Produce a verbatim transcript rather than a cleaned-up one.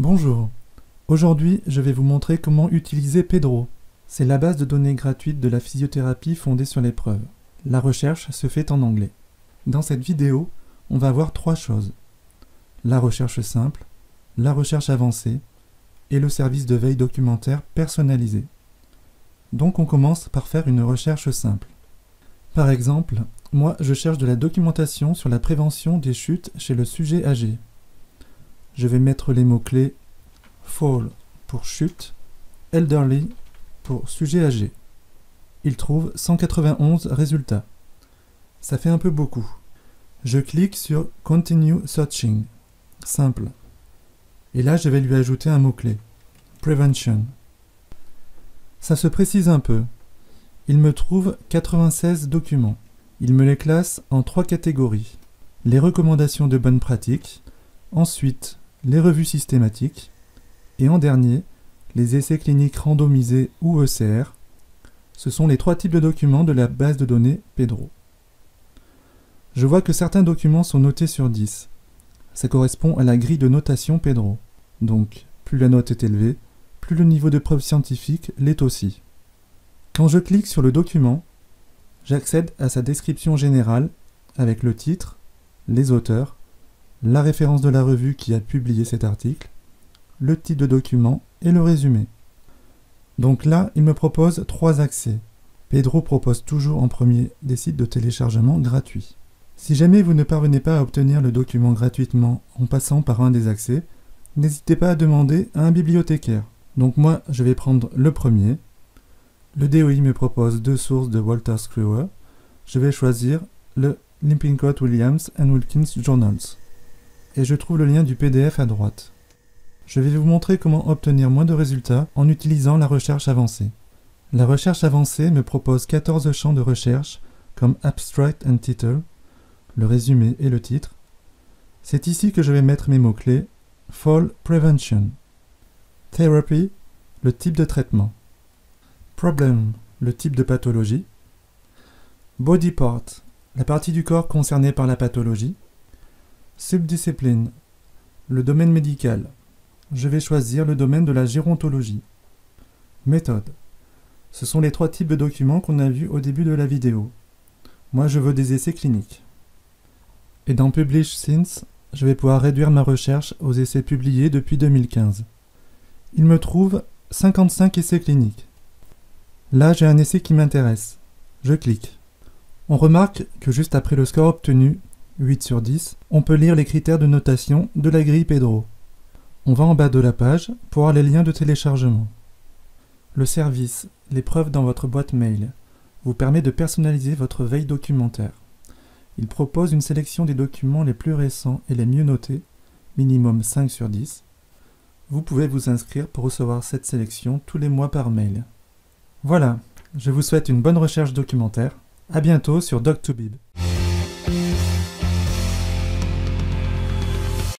Bonjour, aujourd'hui je vais vous montrer comment utiliser Pedro. C'est la base de données gratuite de la physiothérapie fondée sur les preuves. La recherche se fait en anglais. Dans cette vidéo, on va voir trois choses. La recherche simple, la recherche avancée et le service de veille documentaire personnalisé. Donc on commence par faire une recherche simple. Par exemple, moi je cherche de la documentation sur la prévention des chutes chez le sujet âgé. Je vais mettre les mots-clés Fall pour chute, Elderly pour sujet âgé. Il trouve cent quatre-vingt-onze résultats. Ça fait un peu beaucoup. Je clique sur Continue Searching. Simple. Et là, je vais lui ajouter un mot-clé. Prevention. Ça se précise un peu. Il me trouve quatre-vingt-seize documents. Il me les classe en trois catégories. Les recommandations de bonnes pratiques, ensuite les revues systématiques, et en dernier, les essais cliniques randomisés ou E C R. Ce sont les trois types de documents de la base de données Pedro. Je vois que certains documents sont notés sur dix. Ça correspond à la grille de notation Pedro. Donc, plus la note est élevée, plus le niveau de preuve scientifique l'est aussi. Quand je clique sur le document, j'accède à sa description générale avec le titre, les auteurs, la référence de la revue qui a publié cet article, le type de document et le résumé. Donc là, il me propose trois accès. Pedro propose toujours en premier des sites de téléchargement gratuits. Si jamais vous ne parvenez pas à obtenir le document gratuitement en passant par un des accès, n'hésitez pas à demander à un bibliothécaire. Donc moi, je vais prendre le premier. Le D O I me propose deux sources de Walter Screwer. Je vais choisir le Lippincott Williams and Wilkins Journals. Et je trouve le lien du P D F à droite. Je vais vous montrer comment obtenir moins de résultats en utilisant la recherche avancée. La recherche avancée me propose quatorze champs de recherche comme Abstract and Title, le résumé et le titre. C'est ici que je vais mettre mes mots-clés Fall Prevention, Therapy, le type de traitement, Problem, le type de pathologie, Body Part, la partie du corps concernée par la pathologie, Subdiscipline, le domaine médical. Je vais choisir le domaine de la gérontologie. Méthode. Ce sont les trois types de documents qu'on a vus au début de la vidéo. Moi, je veux des essais cliniques. Et dans Publish Since, je vais pouvoir réduire ma recherche aux essais publiés depuis deux mille quinze. Il me trouve cinquante-cinq essais cliniques. Là, j'ai un essai qui m'intéresse. Je clique. On remarque que juste après le score obtenu, huit sur dix, on peut lire les critères de notation de la grille Pedro. On va en bas de la page pour voir les liens de téléchargement. Le service « Les preuves dans votre boîte mail » vous permet de personnaliser votre veille documentaire. Il propose une sélection des documents les plus récents et les mieux notés, minimum cinq sur dix. Vous pouvez vous inscrire pour recevoir cette sélection tous les mois par mail. Voilà, je vous souhaite une bonne recherche documentaire. À bientôt sur Doc deux Bib.